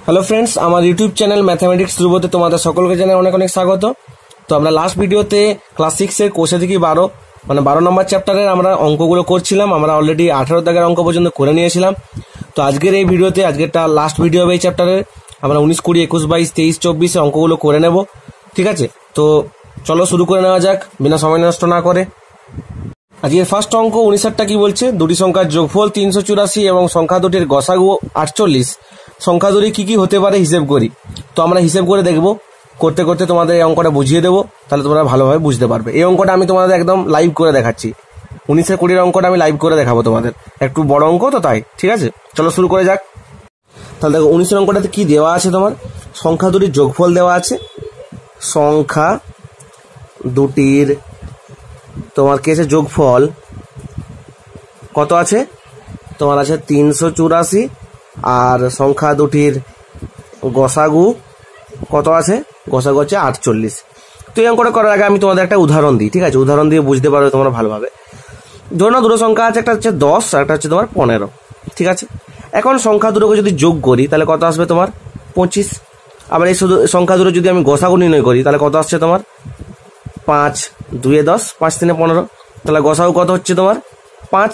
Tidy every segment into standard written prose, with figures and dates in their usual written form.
Hello friends, আমার YouTube channel mathematics ধ্রুবতে তোমাদের সকলকে জানাই অনেক অনেক স্বাগত। তো আমরা লাস্ট ভিডিওতে ক্লাস 6 এর কোষে থেকে 12 নম্বর চ্যাপ্টারের আমরা অঙ্কগুলো করছিলাম। আমরা অলরেডি 18 দাগের অঙ্ক পর্যন্ত করে নিয়েছিলাম। তো আজকের এই ভিডিওতে, আজকেরটা লাস্ট ভিডিও হবে এই চ্যাপ্টারের, আমরা 19, 20, 21, 22, 23, 24 অঙ্কগুলো করে নেব। ঠিক আছে, তো চলো শুরু করে নেওয়া যাক বিনা সময় নষ্ট না করে। আজকের ফার্স্ট অঙ্ক 19টা কি বলছে, দুটি সংখ্যার যোগফল 384 এবং সংখ্যা দুটির গসাগু 48, সংখ্যা দুটি কি কি হতে পারে হিসেব করি। তো আমরা হিসেব করে দেখব, করতে করতে তোমাদের এই অঙ্কটা বুঝিয়ে দেবো, তাহলে তোমরা ভালোভাবে বুঝতে পারবে। এই অঙ্কটা আমি তোমাদের একদম লাইভ করে দেখাচ্ছি, 19 20 অঙ্কটা আমি লাইভ করে দেখাবো তোমাদের, একটু বড় অঙ্ক তো তাই। ঠিক আছে, চলো শুরু করে যাক। তাহলে দেখো 19 অঙ্কটাতে কি দেওয়া আছে, তোমার সংখ্যা দুটির যোগফল দেওয়া আছে। সংখ্যা দুটির তোমার কি আছে, যোগফল কত আছে, তোমার আছে 384, আর সংখ্যা দুটির গসাগু কত আছে, গসাগু হচ্ছে 48। তো এই অঙ্কটা করার আগে আমি তোমাদের একটা উদাহরণ দিই। ঠিক আছে, উদাহরণ দিয়ে বুঝতে পারবে তোমরা ভালোভাবে। ধরো না দুটো সংখ্যা আছে, একটা হচ্ছে 10 আর একটা হচ্ছে তোমার 15। ঠিক আছে, এখন সংখ্যা দুটোকে যদি যোগ করি তাহলে কত আসবে তোমার 25। আবার এই শুধু সংখ্যা দুটো যদি আমি গসাগু নির্ণয় করি তাহলে কত আসছে তোমার 5 2 10, 5 3 15। তাহলে গসাগু কত হচ্ছে তোমার 5।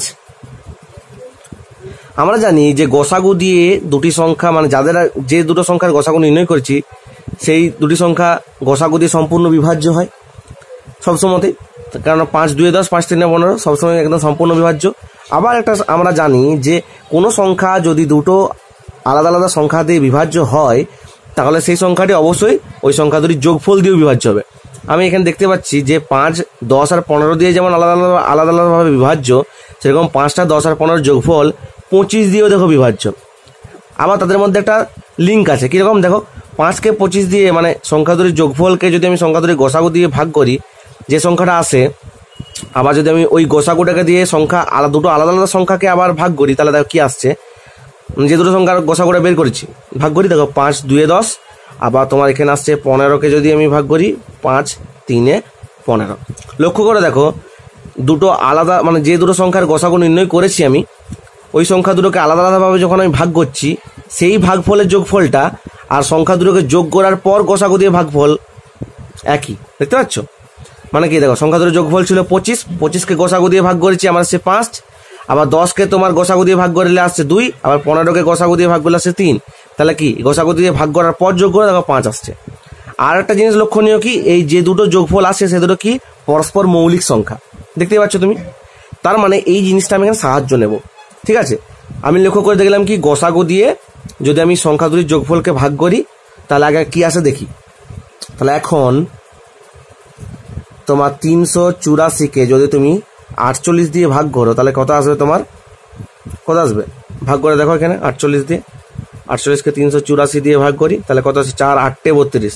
আমরা জানি যে গসাগু দিয়ে দুটি সংখ্যা, মানে যাদের যে দুটো সংখ্যার গসাগু নির্ণয় করছি সেই দুটি সংখ্যা গসাগু দিয়ে সম্পূর্ণ বিভাজ্য হয় সবসময়তেই, কারণ 5 2 10, 5 3 15 সবসময় একদম সম্পূর্ণ বিভাজ্য। আবার একটা আমরা জানি যে কোনো সংখ্যা যদি দুটো আলাদা আলাদা সংখ্যা দিয়ে বিভাজ্য হয় তাহলে সেই সংখ্যাটি অবশ্যই ওই সংখ্যা দুটির যোগফল দিয়েও বিভাজ্য হবে। আমি এখানে দেখতে পাচ্ছি যে 5 10 আর 15 দিয়ে যেমন আলাদা আলাদাভাবে বিভাজ্য, সেরকম 5টা 10 আর 15 যোগফল 25 দিয়েও দেখো বিভাজ্য। আবার তাদের মধ্যে একটা লিঙ্ক আছে, কীরকম দেখো, 5কে 25 দিয়ে, মানে সংখ্যা দুটির যোগফলকে যদি আমি সংখ্যা দুটির গসাগু দিয়ে ভাগ করি যে সংখ্যাটা আসে, আবার যদি আমি ওই গসাগুটাকে দিয়ে সংখ্যা দুটো আলাদা আলাদা সংখ্যাকে আবার ভাগ করি তাহলে দেখো কি আসছে, যে দুটো সংখ্যার গসাগুটা বের করেছি ভাগ করি, দেখো 5 2 10, আবার তোমার এখানে আসছে 15কে যদি আমি ভাগ করি 5 3 15। লক্ষ্য করে দেখো দুটো আলাদা, মানে যে দুটো সংখ্যার গসাগু নির্ণয় করেছি আমি, ওই সংখ্যা দুটোকে আলাদা আলাদাভাবে যখন আমি ভাগ করছি সেই ভাগফলের যোগফলটা আর সংখ্যা দুটোকে যোগ করার পর গসাগু দিয়ে ভাগফল একই। দেখতে পাচ্ছ, মানে কি দেখো, সংখ্যা দুটোর যোগফল ছিল 25, 25কে গসাগু দিয়ে ভাগ করেছি আমার আসছে 5, আবার 10কে তোমার গসাগু দিয়ে ভাগ করলে আসছে 2, আবার 15কে গসাগু দিয়ে ভাগ করলে আসছে 3। তাহলে কি গসাগু দিয়ে ভাগ করার পর যোগ করে দেখো 5 আসছে। আর একটা জিনিস লক্ষণীয় কি, এই যে দুটো যোগফল আসছে সে দুটো কি পরস্পর মৌলিক সংখ্যা, দেখতে পাচ্ছ তুমি। তার মানে এই জিনিসটা আমি এখানে সাহায্য নেব। ঠিক আছে, আমি লক্ষ্য করে দেখলাম কি গসাগু দিয়ে যদি আমি সংখ্যা দুটির যোগফলকে ভাগ করি তাহলে আগে কি আসে দেখি। তাহলে এখন তোমার 384কে যদি তুমি 48 দিয়ে ভাগ করো তাহলে কত আসবে তোমার, কত আসবে ভাগ করে দেখো এখানে 48 দিয়ে, 48কে 384 দিয়ে ভাগ করি তাহলে কত আসছে 4 8 32,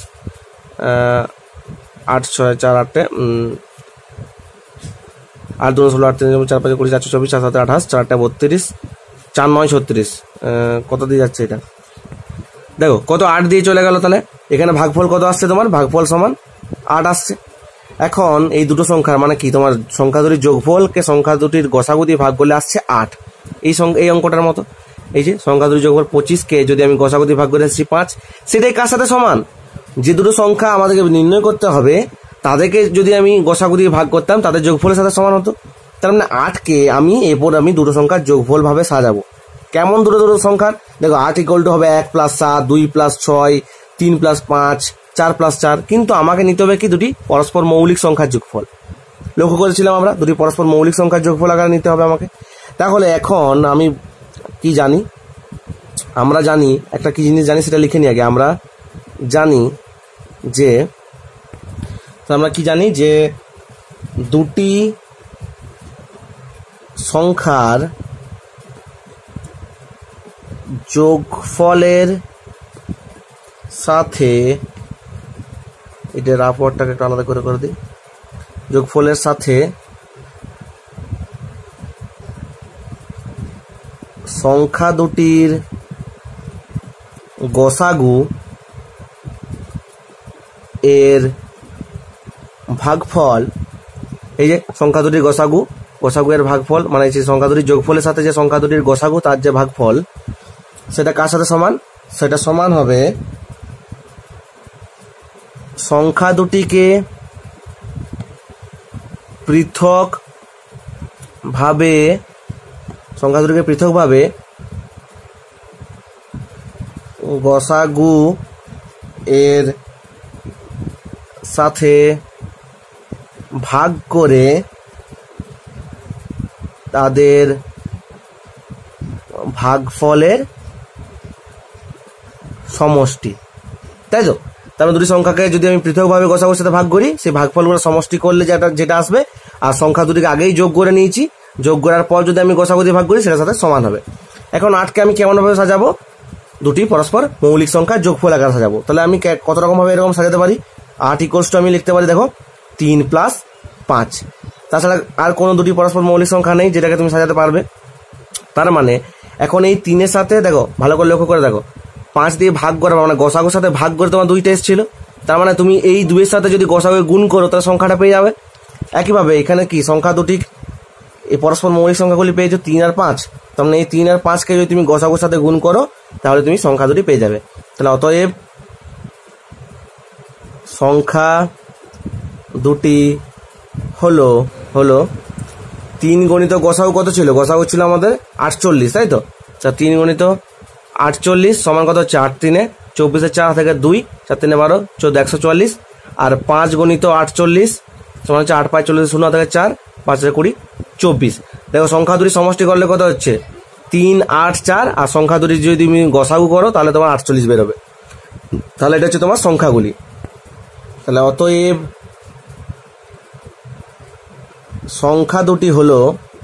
8 6 4 8 8 2 16 8 3 4 5 20 4 24 4 7 28 4 32, 4 9 36, কত দিয়ে যাচ্ছে এটা দেখো, কত 8 দিয়ে চলে গেল। তাহলে এখানে ভাগফল কত আসছে তোমার, ভাগফল সমান 8 আসছে। এখন এই দুটো সংখ্যার মানে কি, তোমার সংখ্যা দুটির যোগফলকে সংখ্যা দুটির গসাগু দিয়ে ভাগ করলে আসছে 8। এই অঙ্কটার মতো, এই যে সংখ্যা দুটির যোগফল 25কে যদি আমি গসাগু দিয়ে ভাগ করে আসছি 5, সেটাই কার সাথে সমান, যে দুটো সংখ্যা আমাদেরকে নির্ণয় করতে হবে তাদেরকে যদি আমি গসাগু দিয়ে ভাগ করতাম তাদের যোগফলের সাথে সমান হতো। তার মানে 8কে আমি এরপর আমি দুটো সংখ্যার যোগফল ভাবে সাজাবো। কেমন দুটো সংখ্যার, দেখো 8 = হবে 1 + 7, 2 + 6, 3 + 5, 4 + 4, কিন্তু আমাকে নিতে হবে কি দুটি পরস্পর মৌলিক সংখ্যার যোগফল। লক্ষ্য করেছিলাম আমরা দুটি পরস্পর মৌলিক সংখ্যার যোগফল আকারে নিতে হবে আমাকে। তাহলে এখন আমি কি জানি, আমরা জানি একটা কি জিনিস জানি সেটা লিখে নিই আগে। আমরা জানি যে দুটি সংখ্যার যোগফলের সাথে, এটা রাফওয়ার্ডটাকে একটু আলাদা করে দিই, যোগফলের সাথে সংখ্যা দুটির গসাগু এর ভাগফল, এই যে সংখ্যা দুটির গসাগু এর ভাগফল, মানে যে সংখ্যা দুটির যোগফলের সাথে যে সংখ্যা দুটির গসাগু তার যে ভাগফল সেটা কার সাথে সমান, সেটা সমান হবে সংখ্যা দুটিকে পৃথকভাবে গসাগু এর সাথে ভাগ করে তাদের ভাগফলের সমষ্টি, তাই তো? তারপরে দুটি সংখ্যাকে যদি আমি পৃথকভাবে গসাগুর সাথে ভাগ করি, সেই ভাগফলগুলো সমষ্টি করলে যেটা আসবে, আর সংখ্যা দুটিকে আগেই যোগ করে নিয়েছি, যোগ করার পর যদি আমি গসাগু দিয়ে ভাগ করি সেটার সাথে সমান হবে। এখন 8কে আমি কেমনভাবে সাজাবো? দুটি পরস্পর মৌলিক সংখ্যার যোগফল আকারে সাজাবো। তাহলে আমি কত রকমভাবে এরকম সাজাতে পারি? 8 = আমি লিখতে পারি, দেখো 3 + 5। তাছাড়া আর কোনো দুটি পরস্পর মৌলিক সংখ্যা নেই যেটাকে তুমি সাজাতে পারবে। তার মানে এখন এই 3-এর সাথে দেখো, ভালো করে লক্ষ্য করে দেখো, 5 দিয়ে ভাগ করা মানে গসাগুর সাথে ভাগ করে তোমার 2টা এসেছিল। তার মানে তুমি এই 2-এর সাথে যদি গসাগু গুণ করো তাহলে সংখ্যাটা পেয়ে যাবে। একইভাবে এখানে কি সংখ্যা দুটি এই পরস্পর মৌলিক সংখ্যাগুলি পেয়েছো 3 আর 5। তার মানে এই 3 আর 5কে যদি তুমি গসাগুর সাথে গুণ করো তাহলে তুমি সংখ্যা দুটি পেয়ে যাবে। তাহলে অতএব সংখ্যা দুটি হলো 3 গণিত গসাগু কত ছিল? গসাগু ছিল আমাদের 48, তাই তো? 3 গণিত 48 সমান কত হচ্ছে? 8 × 3 = 24, 4 থেকে 2, 4 × 3 = 12, 14, 144। আর 5 গণিত 48 সমান হচ্ছে 8 × 5 = 40, 0 থেকে 4, 5 × 20 = 24। দেখো সংখ্যা দুটি সমষ্টি করলে কত হচ্ছে? 3, 8, 4। আর সংখ্যা দুটি যদি তুমি গসাগু করো তাহলে তোমার 48 বেরোবে। তাহলে এটা হচ্ছে তোমার সংখ্যাগুলি। তাহলে অতএব সংখ্যা দুটি হলো,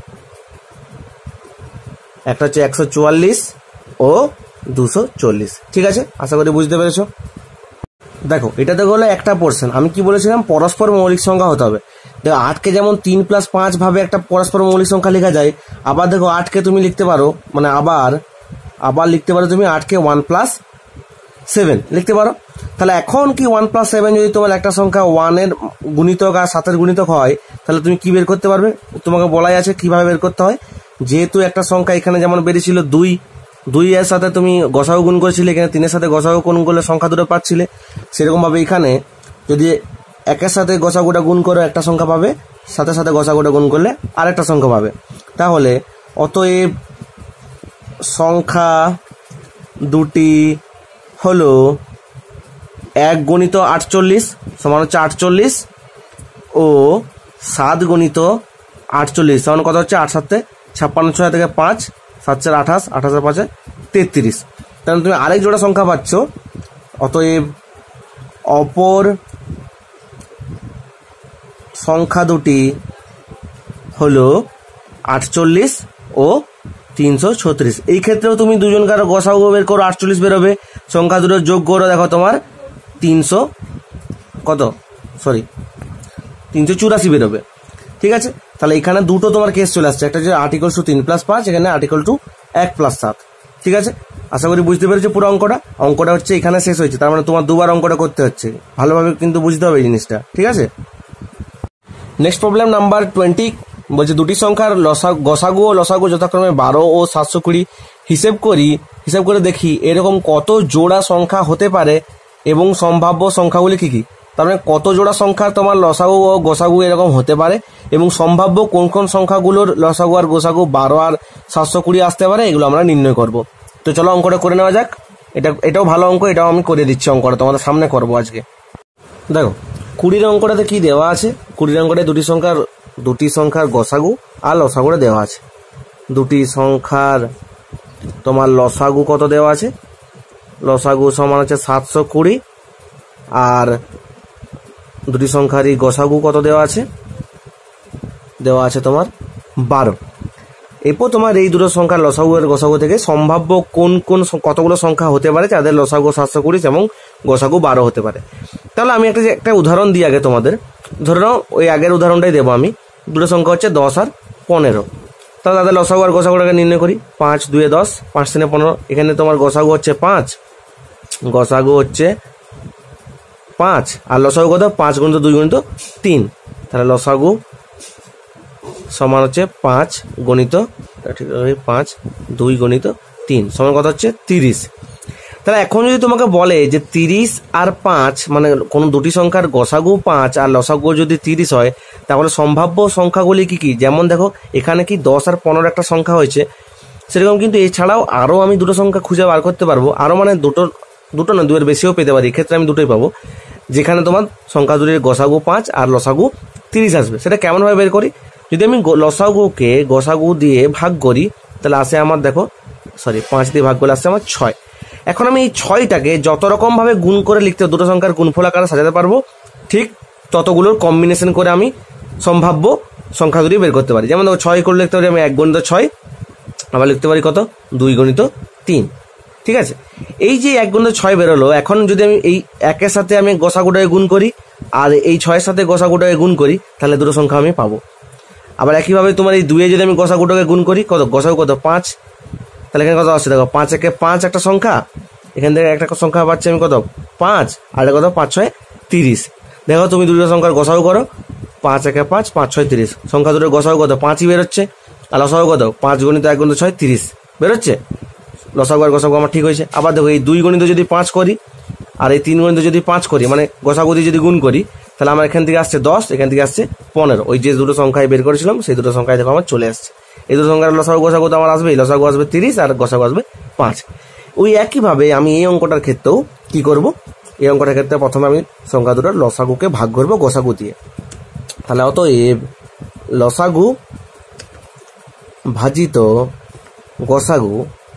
একটা হচ্ছে 144 ও 240। ঠিক আছে, আশা করি বুঝতে পেরেছো। দেখো এটাতে হলো একটা পোর্শন। আমি কি বলেছিলাম? পরস্পর মৌলিক সংখ্যা হতে হবে। দেখো 8কে যেমন 3 + 5 ভাবে একটা পরস্পর মৌলিক সংখ্যা লেখা যায়, আবার দেখো 8কে তুমি লিখতে পারো, মানে আবার লিখতে পারো তুমি 8কে 1 + 7 লিখতে পারো। তাহলে এখন কি 1 + 7 যদি তোমার একটা সংখ্যা 1-এর গুণিতক আর 7-এর গুণিতক হয় তাহলে তুমি কি বের করতে পারবে? তোমাকে বলাই আছে কিভাবে বের করতে হয়। যেহেতু একটা সংখ্যা এখানে যেমন বেরিয়েছিল 2 এর সাথে তুমি গসাগু গুণ করেছিলে, এখানে 3-এর সাথে গসাগু গুণ করলে সংখ্যা দুটো পাচ্ছিলে। সেরকমভাবে এখানে যদি 1-এর সাথে গসাগুটা গুণ করো একটা সংখ্যা পাবে, সাথে গসাগুটা গুণ করলে আরেকটা সংখ্যা পাবে। তাহলে অতএব সংখ্যা দুটি হলো 1 গণিত 48 সমান হচ্ছে 48 ও 7 গণিত 48 সমান কত হচ্ছে? 8 × 7 = 56, 6 থেকে 5, 7 × 4 = 28, 28 × 5 = 33। তাহলে তুমি আরেক জোড়া সংখ্যা পাচ্ছ। অতএব অপর সংখ্যা দুটি হলো 48 ও 336। এই ক্ষেত্রেও তুমি দুজনকার গসাগু বের করো, 48 বেরোবে। সংখ্যা দুটো যোগ করো, দেখো তোমার 384 বেরোবে। ঠিক আছে, তাহলে এখানে দুটো তোমার কেস চলে আসছে, একটা হচ্ছে 8 = 3 + 5, এখানে 8 = 1 + 7। ঠিক আছে, আশা করি বুঝতে পেরেছো পুরো অঙ্কটা হচ্ছে এখানে শেষ হয়েছে। তার মানে তোমার দুবার অঙ্কটা করতে হচ্ছে, ভালোভাবে কিন্তু বুঝতে হবে এই জিনিসটা। ঠিক আছে, নেক্সট প্রবলেম নাম্বার 20 বলছে দুটি সংখ্যার গসাগু ও লসাগু যথাক্রমে 12 ও 720 হিসেব করে দেখি এরকম কত জোড়া সংখ্যা হতে পারে এবং সম্ভাব্য সংখ্যাগুলি কি কি। তার মানে কত জোড়া সংখ্যা তোমার লসাগু ও গসাগু এরকম হতে পারে এবং সম্ভাব্য কোন কোন সংখ্যাগুলোর লসাগু আর গসাগু 12 আর 720 আসতে পারে, এগুলো আমরা নির্ণয় করব। তো চলো অঙ্কটা করে নেওয়া যাক। এটাও ভালো অঙ্ক, এটাও আমি করে দিচ্ছি। অঙ্কটা তোমাদের সামনে করবো আজকে। দেখো 20 অঙ্কটাতে কি দেওয়া আছে? 20 অঙ্কটায় দুটি সংখ্যার গসাগু আর লসাগুটা দেওয়া আছে। দুটি সংখ্যার তোমার লসাগু কত দেওয়া আছে? লসাগু সমান হচ্ছে 720, আর দুটি সংখ্যারই গসাগু কত দেওয়া আছে? দেওয়া আছে তোমার 12। এরপর তোমার এই দুটো সংখ্যার লসাগু আর গসাগু থেকে সম্ভাব্য কোন কোন কতগুলো সংখ্যা হতে পারে যাদের লসাগু 720 এবং গসাগু 12 হতে পারে। তাহলে আমি একটা উদাহরণ দিই আগে তোমাদের। ধরে নাও ওই আগের উদাহরণটাই দেবো আমি। দুটো সংখ্যা হচ্ছে 10 আর 15। তাহলে তাদের লসাগু আর গসাগুটাকে নির্ণয় করি। 5 × 2 = 10, 5 × 3 = 15। এখানে তোমার গসাগু হচ্ছে 5, গসাগু হচ্ছে 5 আর লসাগু কত? 5 × 2 × 3। তাহলে লসাগু সমান হচ্ছে 5 × 5 2 × 3 সমান কত হচ্ছে? 30। তাহলে এখন যদি তোমাকে বলে যে 30 আর 5 মানে কোনো দুটি সংখ্যার গসাগু 5 আর লসাগু যদি 30 হয়, তাহলে সম্ভাব্য সংখ্যাগুলি কি কি? যেমন দেখো এখানে কি 10 আর 15 একটা সংখ্যা হয়েছে, সেরকম কিন্তু এছাড়াও আরও আমি দুটো সংখ্যা খুঁজে বার করতে পারবো, আরও মানে দুটো না দুয়ের বেশিও পেতে পারি, এক্ষেত্রে আমি দুটোই পাবো, যেখানে তোমার সংখ্যা দুটির গসাগু 5 আর লসাগু 30 আসবে। সেটা কেমনভাবে বের করি? যদি আমি লসাগুকে গসাগু দিয়ে ভাগ করি তাহলে আসে আমার, দেখো 5 দিয়ে ভাগ করলে আসছে আমার 6। এখন আমি এই 6টাকে যত রকমভাবে গুণ করে লিখতে, দুটো সংখ্যার গুণফল আকারে সাজাতে পারবো, ঠিক ততগুলোর কম্বিনেশন করে আমি সম্ভাব্য সংখ্যা দুটি বের করতে পারি। যেমন দেখো 6 করে লিখতে পারি আমি 1 গণিত 6, আবার লিখতে পারি কত 2 গণিত 3। ঠিক আছে, এই যে 1 গণিত 6 বেরোলো, এখন যদি আমি এই 1-এর সাথে আমি গসাগুটাকে গুণ করি আর এই 6-এর সাথে গসাগুটাকে গুণ করি, তাহলে দুটো সংখ্যা আমি পাবো। আবার একইভাবে তোমার এই 2-এ যদি আমি গসাগুটাকে গুণ করি, কত গসাগু কত 5, তাহলে এখানে কত আসছে দেখো 5 একে 5 একটা সংখ্যা, এখান থেকে একটা সংখ্যা পাচ্ছি আমি কত 5, আর কত 5 6 30। দেখো তুমি দুটো সংখ্যার গসাগু করো, 5 একে 5, 5 6 30, সংখ্যা দুটোর গসাগু কত 5ই বেরোচ্ছে, আর লসাগু কত 5 গণিত 1 গণিত 6 30 বেরোচ্ছে। লসাগু আর গসাগু আমার ঠিক হয়েছে। আবার দেখো এই 2 গণিত যদি 5 করি আর এই 3 গণিত যদি 5 করি, মানে গসাগু দিয়ে যদি গুণ করি, তাহলে আমার এখান থেকে আসছে 10, এখান থেকে আসছে 15। ওই যে দুটো সংখ্যায় বের করেছিলাম সেই দুটো সংখ্যায় দেখো আমার চলে আসছে। এই দুটো সংখ্যার লসাগু গসাগু তো আমার আসবেই, লসাগু আসবে 30 আর গসাগু আসবে 5। ওই একইভাবে আমি এই অঙ্কটার ক্ষেত্রেও কি করব, এই অঙ্কটার ক্ষেত্রে প্রথমে আমি সংখ্যা দুটোর লসাগুকে ভাগ করব গসাগু দিয়ে। তাহলে অতএব লসাগু ভাজিত গসাগু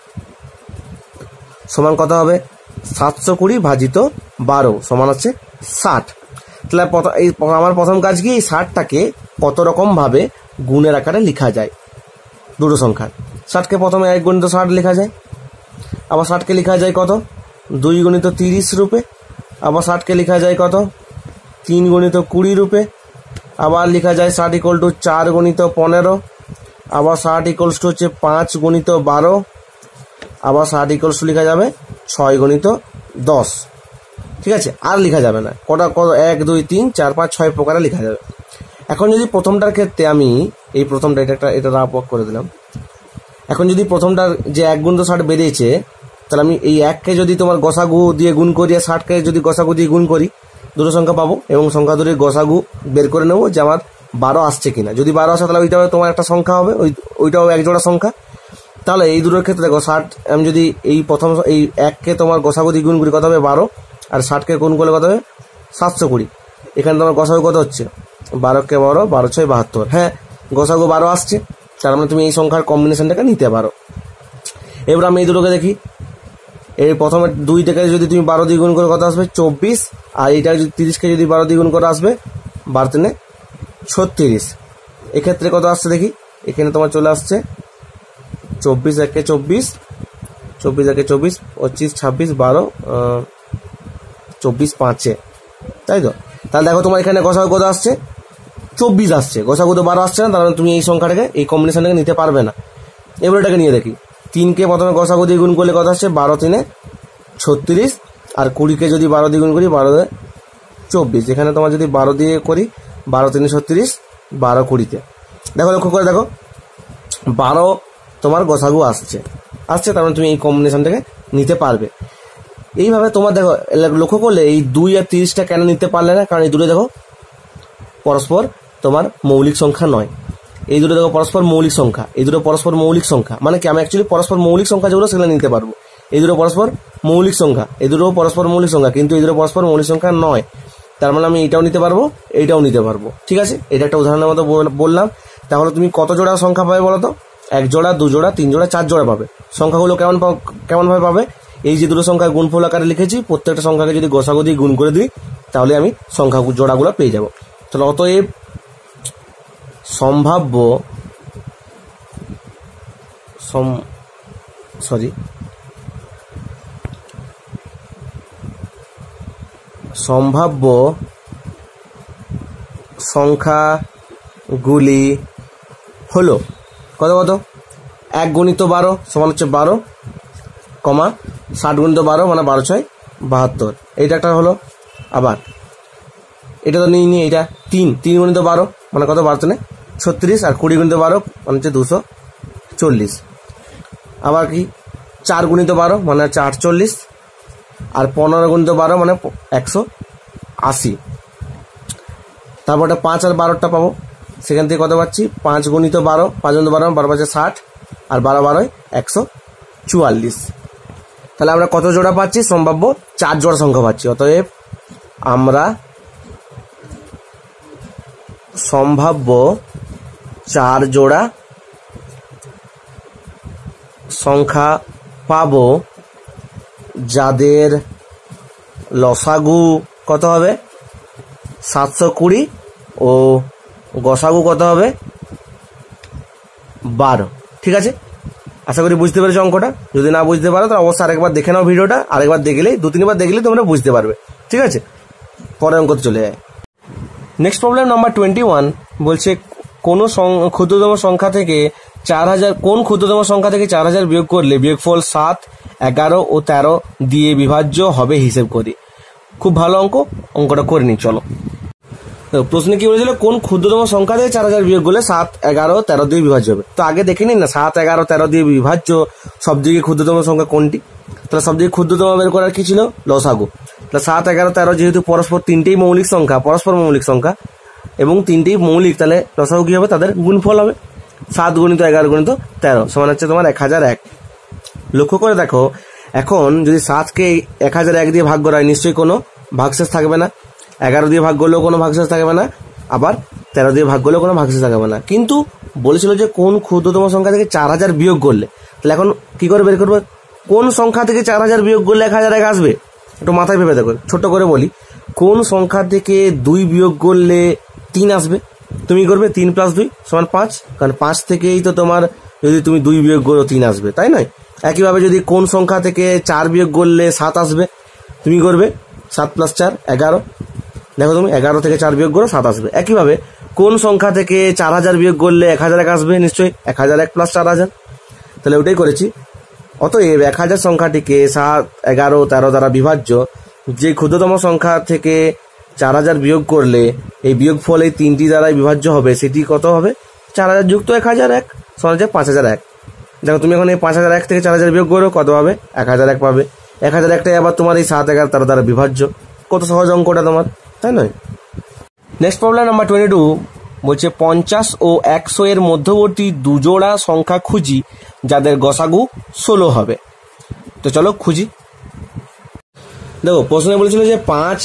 সমান কত হবে? 720 ভাজিত 12 সমান হচ্ছে 60। তাহলে আমার প্রথম কাজ কি, এই 60টাকে কত রকম ভাবে গুণের আকারে লেখা যায় দুটো সংখ্যার। 60কে প্রথমে 1 গণিত 60 লেখা যায়, আবার 60কে লেখা যায় কত 2 গণিত 30 রূপে, আবার 60কে লেখা যায় কত 3 গণিত 20 রূপে, আবার লেখা যায় 60 = 4 গণিত 15, আবার 60 হচ্ছে 5 গণিত 12, আবার 60 লেখা যাবে 6 গণিত 10। ঠিক আছে, আর লেখা যাবে না, কত 1 2 3 4 5 6 প্রকারে লেখা যাবে। এখন যদি প্রথমটার ক্ষেত্রে আমি এই প্রথমটা এটা রাফ ওয়ার্ক করে দিলাম। এখন যদি প্রথমটার যে 1 গুণিত 60 বেরিয়েছে, তাহলে আমি এই 1কে যদি তোমার গসাগু দিয়ে গুণ করি আর 60কে যদি গসাগু দিয়ে গুণ করি, দুটো সংখ্যা পাবো এবং সংখ্যা দুটির গসাগু বের করে নেবো যে আমার 12 আসছে কিনা। যদি 12 আসে তাহলে ওইটাও তোমার একটা সংখ্যা হবে, ওইটাও এক জোড়া সংখ্যা। তাহলে এই দুটোর ক্ষেত্রে দেখো 60 আমি যদি এই প্রথম এই 1কে তোমার গসাগু দিয়ে গুণ করি কত হবে 12, আর 60কে গুণ করলে কত হবে 720। এখানে তোমার গসাগু কত হচ্ছে 12কে 12, 12 6 72। হ্যাঁ, গসাগু 12 আসছে, তার মানে তুমি এই সংখ্যার কম্বিনেশনটাকে নিতে পারো। এবার আমি এই দুটোকে দেখি, এই প্রথমে 2 থেকে যদি তুমি 12 দিয়ে গুণ করে কত আসবে 24, আর এইটা যদি 30কে যদি 12 দিয়ে গুণ করে আসবে 12 3 36। এক্ষেত্রে কত আসছে দেখি, এখানে তোমার চলে আসছে 24 1 24, 24 1 24, 25 26 12 24 5, তাই তো। তাহলে দেখো তোমার এখানে গসাগু কত আসছে 24 আসছে, গসাগু তো 12 আসছে না, তার মানে তুমি এই সংখ্যাটাকে এই কম্বিনেশনটাকে নিতে পারবে না। এবার এটাকে নিয়ে দেখি, 3কে প্রথমে গসাগু দিয়ে গুণ করলে কত আসছে 12 3 36, আর 20কে যদি 12 দিয়ে গুণ করি 12 24। এখানে তোমার যদি 12 দিয়ে করি 12 3 36, 12 20তে দেখো লক্ষ্য করে দেখো 12 তোমার গসাগু আসছে, তার মানে তুমি এই কম্বিনেশনটাকে নিতে পারবে। এইভাবে তোমার দেখো লক্ষ্য করলে এই 2 আর 30টা কেন নিতে পারলে না, কারণ এই দুটো দেখো পরস্পর তোমার মৌলিক সংখ্যা নয়। এই দুটো দেখো পরস্পর মৌলিক সংখ্যা, এই দুটো পরস্পর মৌলিক সংখ্যা, মানে কি আমি অ্যাকচুয়ালি পরস্পর মৌলিক সংখ্যা যেগুলো সেগুলো নিতে পারবো। এই দুটো পরস্পর মৌলিক সংখ্যা, এই দুটো পরস্পর মৌলিক সংখ্যা, কিন্তু এই দুটো পরস্পর মৌলিক সংখ্যা নয়, তার মানে আমি এটাও নিতে পারবো এইটাও নিতে পারবো। ঠিক আছে, এটা একটা উদাহরণের মতো বললাম। তাহলে তুমি কত জোড়া সংখ্যা পাবে বলো তো? 1 জোড়া 2 জোড়া 3 জোড়া 4 জোড়া পাবে। সংখ্যাগুলো কেমন ভাবে পাবে? এই যে দুটো সংখ্যা গুণফল আকারে লিখেছি, প্রত্যেকটা সংখ্যাকে যদি গসাগু দিয়ে গুণ করে দিই তাহলে আমি সংখ্যা জোড়াগুলো পেয়ে যাব। তাহলে অতএব সম্ভাব্য সংখ্যাগুলি হলো কত 1 গুণিত 12 সমান হচ্ছে 12, 60 গুণিত 12 মানে 12 6 72, এইটা একটা হলো। আবার এটা তো নিই, এটা 3 গুণিত 12 মানে কত 12 3 36, আর 20 গুণিত 12 মানে হচ্ছে 240। আবার কি 4 গুণিত 12 মানে হচ্ছে 48, আর 15 গুণিত 12 মানে 180। তারপরে 5 আর 12টা পাবো, সেখান থেকে কত পাচ্ছি 5 গুণিত 12, 5 গুণিত 12 12 5 60 আর 12 12 144। তাহলে আমরা কত জোড়া পাচ্ছি? সম্ভাব্য 4 জোড়া সংখ্যা পাচ্ছি। অতএব আমরা সম্ভাব্য 4 জোড়া সংখ্যা পাবো যাদের লসাগু কত হবে 720 ও গসাগু কত হবে 12। ঠিক আছে, আশা করি বুঝতে পেরেছো অঙ্কটা। যদি না বুঝতে পারো তো অবশ্যই আরেকবার দেখে নাও ভিডিওটা, আরেকবার দেখলেই 2-3 বার দেখলেই তোমরা বুঝতে পারবে। ঠিক আছে, পরের অঙ্কতে চলে যায়। নেক্সট প্রবলেম নাম্বার 21 বলছে কোন ক্ষুদ্রতম সংখ্যা থেকে 4000 কোন ক্ষুদ্রতম সংখ্যা থেকে 4000 বিয়োগ করলে বিয়োগফল 7, 11 ও 13 দিয়ে বিভাজ্য হবে হিসেব করি। খুব ভালো অঙ্ক, অঙ্কটা করে নি চলো। প্রশ্নে কি বলেছিল? কোন ক্ষুদ্রতম সংখ্যা থেকে 4000 বিয়োগ করলে 7, 11, 13 দিয়ে বিভাজ্য হবে। তো আগে দেখে নিন না, 7, 11, 13 দিয়ে বিভাজ্য সবথেকে ক্ষুদ্রতম সংখ্যা কোনটি। তাহলে সবথেকে ক্ষুদ্রতম বের করার কি ছিল? লসাগু। তাহলে 7, 11, 13 যেহেতু পরস্পর তিনটেই মৌলিক সংখ্যা, পরস্পর মৌলিক সংখ্যা এবং তিনটেই মৌলিক, তাহলে লসাগু কি হবে? তাদের গুণফল হবে 7 গুণিত 11 গুণিত 13 সমান হচ্ছে তোমার 1001। লক্ষ্য করে দেখো, এখন যদি 7কে 1001 দিয়ে ভাগ করা হয় নিশ্চয়ই কোনো ভাগশেষ থাকবে না, 11 দিয়ে ভাগ করলেও কোনো ভাগশেষ থাকবে না, আবার 13 দিয়ে ভাগ করলেও কোনো ভাগশেষ থাকবে না। কিন্তু বলেছিল যে কোন ক্ষুদ্রতম সংখ্যা থেকে 4000 বিয়োগ করলে, তাহলে এখন কি করে বের করবে? কোন সংখ্যা থেকে 4000 বিয়োগ করলে 1001 আসবে? একটু মাথায় ভেবে দেখো, ছোট্ট করে বলি। কোন সংখ্যা থেকে 2 বিয়োগ করলে 3 আসবে? তুমি করবে 3 + 2 = 5, কারণ 5 থেকেই তো তোমার যদি তুমি 2 বিয়োগ করো 3 আসবে, তাই নয়? একইভাবে যদি কোন সংখ্যা থেকে 4 বিয়োগ করলে 7 আসবে, তুমি করবে 7 + 4 11। দেখো তুমি 11 থেকে 4 বিয়োগ করো 7 আসবে। একইভাবে কোন সংখ্যা থেকে 4000 বিয়োগ করলে 1001 আসবে? নিশ্চয়ই 1001 + 4000। তাহলে ওটাই করেছি। অতএব 1000 সংখ্যাটিকে 7, 11, 13 দ্বারা বিভাজ্য যে ক্ষুদ্রতম সংখ্যা থেকে 4000 বিয়োগ করলে এই বিয়োগফল এই তিনটি দ্বারাই বিভাজ্য হবে, সেটি কত হবে? 4000 যুক্ত 1001 সমান 5001। দেখো তুমি এখন এই 5001 থেকে 4000 বিয়োগ করো, কত পাবে? 1001 পাবে। 1001টাই আবার তোমার এই 7, 11, 13 দ্বারা বিভাজ্য। কত সহজ অঙ্কটা তোমার, তাই নয়? নেক্সট প্রবলেম নাম্বার 22 বলছে 50 ও 100 এর মধ্যবর্তী দুজোড়া সংখ্যা খুঁজি যাদের গসাগু 16 হবে। তো চলো খুঁজি। দেখো প্রশ্নে বলেছিল যে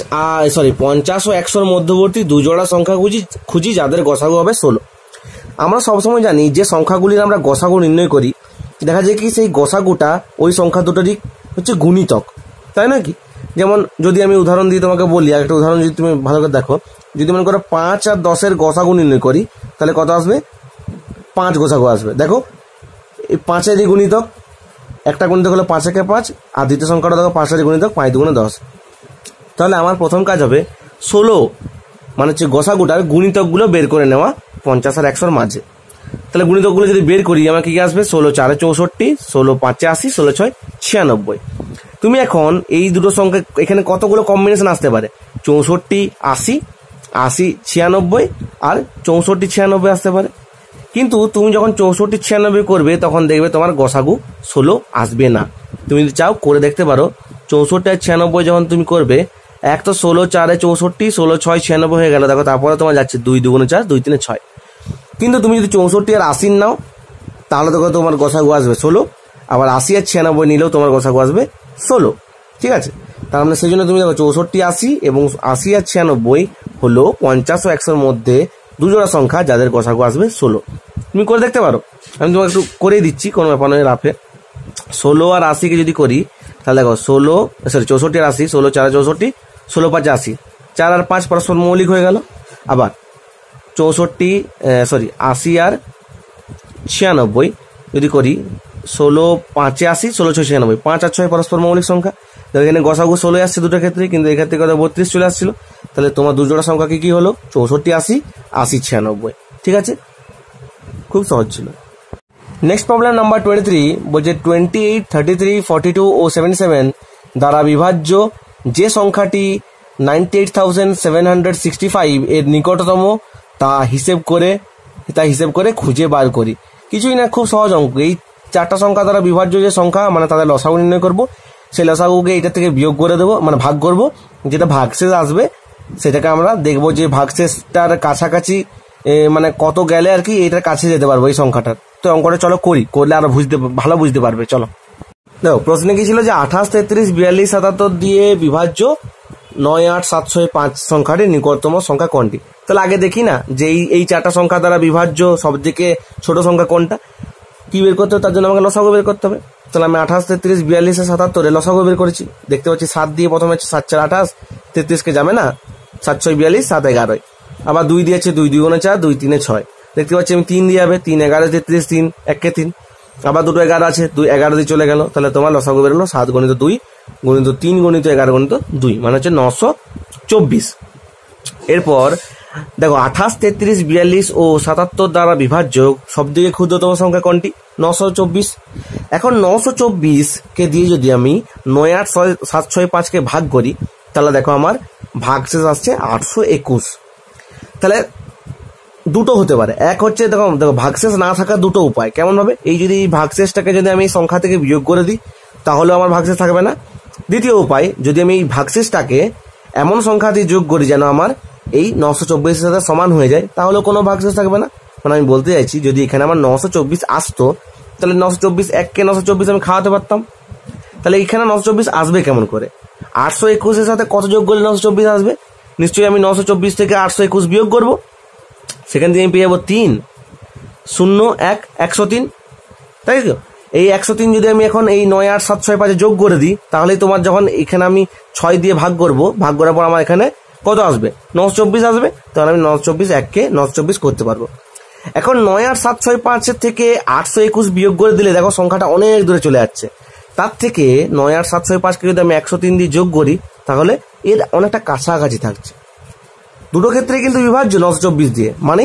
50 ও 100 এর মধ্যবর্তী দুজোড়া সংখ্যা খুঁজি যাদের গসাগু হবে 16। আমরা সবসময় জানি যে সংখ্যাগুলির আমরা গসাগু নির্ণয় করি, দেখা যায় কি সেই গসাগুটা ওই সংখ্যা দুটোরই হচ্ছে গুণিতক, তাই না কি? যেমন যদি আমি উদাহরণ দিয়ে তোমাকে বলি, একটা উদাহরণ যদি তুমি ভালো করে দেখো, যদি মনে করো 5 আর 10 এর গসাগু নির্ণয় করি, তাহলে কত আসবে? 5 গসাগু আসবে। দেখো এই 5-এরই গুণিতক, একটা গুণিতক হলো 5 একে 5, আর দ্বিতীয় সংখ্যাটা দেখো 5-এর গুণিতক 5 2 10। তাহলে আমার প্রথম কাজ হবে 16 মানে হচ্ছে গসাগুটার গুণিতকগুলো বের করে নেওয়া 50 আর 100 মাঝে। তাহলে গুণিতকগুলো যদি বের করি আমার কি আসবে? 16 4 64, 16 5 80, 16 6 96। তুমি এখন এই দুটো সংখ্যা এখানে কতগুলো কম্বিনেশন আসতে পারে? 64 80, 80 96 আর 64 96 আসতে পারে। কিন্তু তুমি যখন 64 96 করবে তখন দেখবে তোমার গসাগু 16 আসবে না। তুমি যদি চাও করে দেখতে পারো, 64 আর 96 যখন তুমি করবে, এক তো 16 4 64, 16 6 96 হয়ে গেল। দেখো তারপরে তোমার যাচ্ছে 2 2 4, 2 3 6। কিন্তু তুমি যদি 64 আর 80 নাও তাহলে দেখো তোমার গসাগু আসবে 16, আবার 80 আর 96 নিলেও তোমার গসাগু আসবে 16। ঠিক আছে, তার মানে সেই জন্য তুমি দেখো 64 80 এবং 80 আর 96 হলো 50 ও 100 এর মধ্যে দুজোড়া সংখ্যা যাদের গসাগু আসবে 16। তুমি করে দেখতে পারো, আমি তোমাকে একটু করে দিচ্ছি, কোনো ব্যাপার নয়। রাফে 16 আর 80কে যদি করি তাহলে দেখো 64 আর 80, 16 4 64, 16 5 80, 4 আর 5 পরস্পর মৌলিক হয়ে গেল। আবার 80 আর 96 যদি করি, 16 5 80, 16 6 96, 5 আর 6 পরস্পর মৌলিক সংখ্যা। এখানে গসাগু 16 আসছে দুটোর ক্ষেত্রে, কিন্তু এক্ষেত্রে কত 32 চলে আসছিল। তাহলে তোমার দুজোড়া সংখ্যা কি হলো? 64 80, 80 96। ঠিক আছে, খুব সহজ ছিল। নেক্সট প্রবলেম নাম্বার 23 বলছে 28, 33, 42 ও 77 দ্বারা বিভাজ্য যে সংখ্যাটি 98,765 এর নিকটতম তা হিসেব করে খুঁজে বার করি। কিছুই না, খুব সহজ অঙ্ক। এই 4টা সংখ্যা দ্বারা বিভাজ্য যে সংখ্যা মানে তাদের লসাগু নির্ণয় করব, সেই লসাগুকে এটা থেকে বিয়োগ করে দেবো, মানে ভাগ করব, যেটা ভাগশেষ আসবে সেটাকে আমরা দেখবো যে ভাগশেষটার কাছাকাছি মানে কত গেলে আর কি এটার কাছে যেতে পারবো এই সংখ্যাটার। তো অঙ্কটা চলো করলে আরো ভালো বুঝতে পারবে। চলো দেখো, প্রশ্নে কি ছিল যে 28, 33, 42, 77 দিয়ে বিভাজ্য 9, 8, 7, 6, 5 সংখ্যাটি নিকটতম সংখ্যা কোনটি। তাহলে আগে দেখি না যে এই 4টা সংখ্যা দ্বারা বিভাজ্য সব থেকে ছোট সংখ্যা কোনটা, কি বের করতে হবে, তার জন্য আমাকে লসাগু বের করতে হবে। তাহলে আমি 28, 33, 42, 77 লসাগু বের করেছি। দেখতে পাচ্ছি 7 দিয়ে প্রথমে হচ্ছে 7, 4, 28, 33 যাবে না, 7, 6, 42, 7, 11। আবার 2 দিয়েছে, 2, 2 গুণে 4, 2, 3, 6। দেখতে পাচ্ছি আমি 3 দিয়ে যাবে, 3, 11, 33, 3, 1 কে 3। আবার দুটো 11 আছে, 2, 11 দিয়ে চলে গেল। তাহলে তোমার লসাগু বেরোলো 7 গুণিত 2 গুণিত 3 গুণিত 11 গুণিত 2, মানে হচ্ছে 924। এরপর দেখো 28, 33, 42 ও 77 দ্বারা বিভাজ্য সবথেকে ক্ষুদ্রতম সংখ্যা কোনটি, 924। এখন 924 কে দিয়ে যদি আমি 9, 8, 7, 6, 5 কে ভাগ করি, তাহলে দেখো আমার ভাগশেষ আসছে 821। তাহলে দুটো হতে পারে, এক হচ্ছে দেখো ভাগশেষ না থাকার দুটো উপায়। কেমন ভাবে, এই যদি ভাগশেষটাকে যদি আমি সংখ্যা থেকে বিয়োগ করে দিই তাহলে আমার ভাগশেষ থাকবে না। দ্বিতীয় উপায়, যদি আমি এই ভাগশেষটাকে এমন সংখ্যা দিয়ে যোগ করি যেন আমার এই 924 সাথে সমান হয়ে যায়, তাহলে কোনো ভাগশেষ থাকবে না। মানে আমি বলতে চাইছি যদি এখানে আমার 924 আসতো, তাহলে 924 1 কে 924 আমি খাওয়াতে পারতাম। তাহলে এখানে 924 আসবে কেমন করে, 821 এর সাথে কত যোগ করলে 924 আসবে, নিশ্চয়ই আমি 924 থেকে 821 বিয়োগ করবো, সেখান থেকে আমি পেয়ে যাবো 3, 0, 1, 103। তাই তো এই 103 যদি আমি এখন এই 9, 8, 7, 6, 5 যোগ করে দিই, তাহলেই তোমার যখন এখানে আমি 6 দিয়ে ভাগ করবো, ভাগ করার পর আমার এখানে কত আসবে, 924 আসবে। তখন আমি 924 1 কে 924 করতে পারবো। এখন 9, 8, 7, 6, 5 থেকে 821 বিয়োগ করে দিলে দেখো সংখ্যাটা অনেক দূরে চলে যাচ্ছে। তার থেকে 9, 8, 7, 6, 5 কে যদি আমি 103 দিয়ে যোগ করি, তাহলে এর অনেকটা কাছাকাছি থাকছে। দুটো ক্ষেত্রে কিন্তু বিভাজ্য 924 দিয়ে, মানে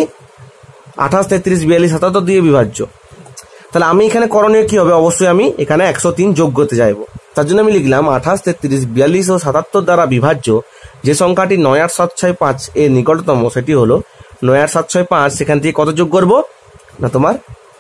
28, 33, 42, 77 দিয়ে বিভাজ্য। তাহলে আমি এখানে করণীয় কি হবে, অবশ্যই আমি এখানে 103 যোগ করতে চাইবো। তার জন্য আমি লিখলাম 28, 33, 42 ও 77 দ্বারা বিভাজ্য যে সংখ্যাটি 9, 8, 7, 6, 5 এর নিকটতম, সেটি হলো 9, 8, 7, 6, 5। সেখান থেকে কত যোগ করবো না, তোমার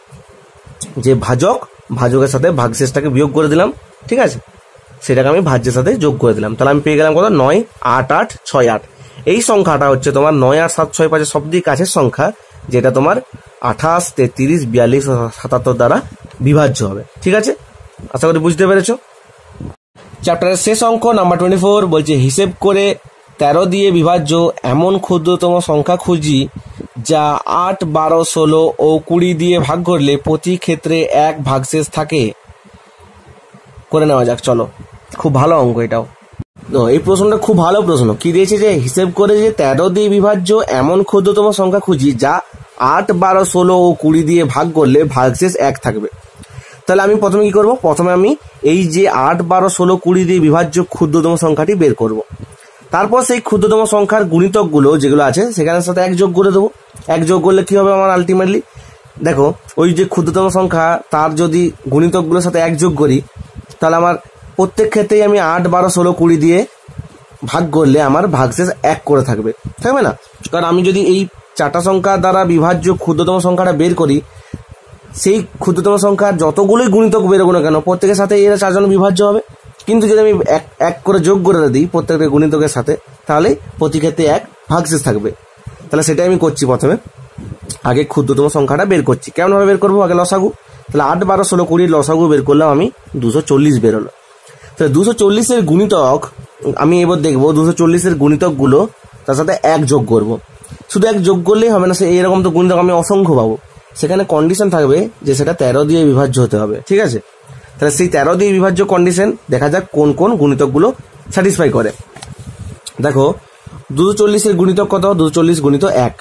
যে ভাজকের সাথে ভাগশেষটাকে বিয়োগ করে দিলাম, ঠিক আছে, সেটাকে আমি ভাজ্যের সাথে যোগ করে দিলাম। তাহলে আমি পেয়ে গেলাম কত, 9, 8, 8, 6, 8। এই সংখ্যাটা হচ্ছে তোমার 9, 8, 7, 6, 5 সব থেকে কাছের সংখ্যা, যেটা তোমার 28, 33, 42 ও 77 দ্বারা বিভাজ্য হবে। ঠিক আছে, আশা করি বুঝতে পেরেছো। চ্যাপ্টারের শেষ অঙ্ক নাম্বার 24 বলছে, হিসেব করে 13 দিয়ে বিভাজ্য এমন ক্ষুদ্রতম সংখ্যা খুঁজি যা 8, 12, 16 ও 20 দিয়ে ভাগ করলে প্রতি ক্ষেত্রে 1 ভাগশেষ থাকে। করে নেওয়া যাক, চলো। খুব ভালো অঙ্ক এটাও। এই প্রশ্নটা খুব ভালো প্রশ্ন। কি দিয়েছে, যে হিসেব করে যে 13 দিয়ে বিভাজ্য এমন ক্ষুদ্রতম সংখ্যা খুঁজি যা 8, 12, 16 ও 20 দিয়ে ভাগ করলে ভাগশেষ 1 থাকবে। তাহলে আমি প্রথমে কি করব, প্রথমে আমি এই যে 8, 12, 16, 20 দিয়ে বিভাজ্য ক্ষুদ্রতম সংখ্যাটি বের করব। তারপর সেই ক্ষুদ্রতম সংখ্যার গুণিতকগুলো যেগুলো আছে সেখানের সাথে 1 যোগ করে দেবো। 1 যোগ করলে কি হবে আমার, আলটিমেটলি দেখো ওই যে ক্ষুদ্রতম সংখ্যা তার যদি গুণিতকগুলোর সাথে 1 যোগ করি, তাহলে আমার প্রত্যেক ক্ষেত্রেই আমি 8, 12, 16, 20 দিয়ে ভাগ করলে আমার ভাগশেষ 1 করে থাকবে না। কারণ আমি যদি এই 4টা সংখ্যা দ্বারা বিভাজ্য ক্ষুদ্রতম সংখ্যাটা বের করি, সেই ক্ষুদ্রতম সংখ্যার যতগুলোই গুণিতক বেরোবো না কেন প্রত্যেকের সাথে এরা 4 জন বিভাজ্য হবে। কিন্তু যদি আমি এক করে যোগ করে দিই প্রত্যেকটা গুণিতকের সাথে, তাহলে প্রতি ক্ষেত্রে 1 ভাগশেষ থাকবে। তাহলে সেটাই আমি করছি, প্রথমে আগে ক্ষুদ্রতম সংখ্যাটা বের করছি। কেমনভাবে বের করবো, আগে লসাগু। তাহলে 8, 12, 16, 20 লসাগু বের করলাম আমি, 240 বেরোলো। তাহলে 240-এর গুণিতক আমি এবার দেখবো, 240-এর গুণিতকগুলো তার সাথে 1 যোগ করব। শুধু 1 যোগ করলেই হবে না, সে এরকম তো গুণিতক আমি অসংখ্য পাবো। সেখানে কন্ডিশন থাকবে যে সেটা 13 দিয়ে বিভাজ্য হতে হবে। ঠিক আছে, তাহলে সেই 13 দিয়ে বিভাজ্য কন্ডিশন দেখা যাক কোন কোন গুণিতকগুলো স্যাটিসফাই করে। দেখো 240-এর গুণিতক কত, 240 গুণিত 1,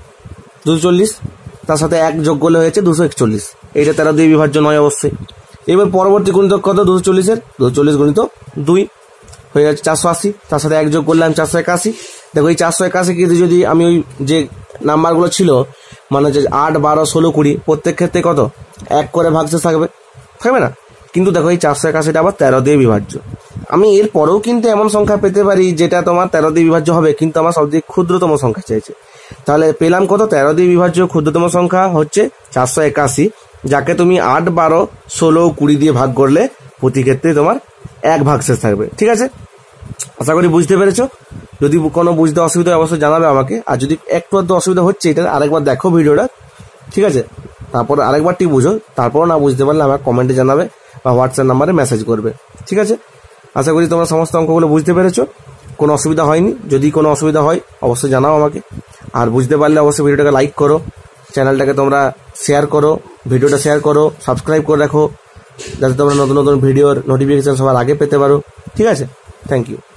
240, তার সাথে 1 যোগ করলে হয়েছে 241। এইটা 13 দিয়ে বিভাজ্য নয় অবশ্যই। এবার পরবর্তী গুণিতক কত, 240-এর 240 গুণিত 2 হয়ে যাচ্ছে 480, তার সাথে 1 যোগ করলাম 481। দেখো এই 481 কে যদি আমি ওই যে নাম্বারগুলো ছিল, মানে যে 8, 12, 16, 20 প্রত্যেক ক্ষেত্রে কত 1 করে ভাগশেষ থাকবে না। কিন্তু দেখো এই 481টা আবার 13 দিয়ে বিভাজ্য। আমি এর পরেও কিন্তু এমন সংখ্যা পেতে পারি যেটা তোমার 13 দিয়ে বিভাজ্য হবে, কিন্তু আমার সবথেকে ক্ষুদ্রতম সংখ্যা চাইছে। তাহলে পেলাম কত, 13 দিয়ে বিভাজ্য ক্ষুদ্রতম সংখ্যা হচ্ছে 481, যাকে তুমি 8, 12, 16, 20 দিয়ে ভাগ করলে প্রতি ক্ষেত্রে তোমার 1 ভাগ শেষ থাকবে। ঠিক আছে, আশা করি বুঝতে পেরেছো। যদি কোনো বুঝতে অসুবিধা হয় অবশ্যই জানাবে আমাকে, আর যদি একটু আধটু অসুবিধা হচ্ছে এটা আরেকবার দেখো ভিডিওটা, ঠিক আছে, তারপর আরেকবারটি বুঝো, তারপরও না বুঝতে পারলে আমার কমেন্টে জানাবে বা হোয়াটসঅ্যাপ নাম্বারে মেসেজ করবে। ঠিক আছে, আশা করি তোমরা সমস্ত অঙ্কগুলো বুঝতে পেরেছো, কোনো অসুবিধা হয়নি। যদি কোনো অসুবিধা হয় অবশ্যই জানাও আমাকে, আর বুঝতে পারলে অবশ্যই ভিডিওটাকে লাইক করো, চ্যানেলটাকে তোমরা শেয়ার করো, ভিডিওটা শেয়ার করো, সাবস্ক্রাইব করে রাখো, যাতে তোমরা নতুন নতুন ভিডিওর নোটিফিকেশন সবার আগে পেতে পারো। ঠিক আছে, থ্যাংক ইউ।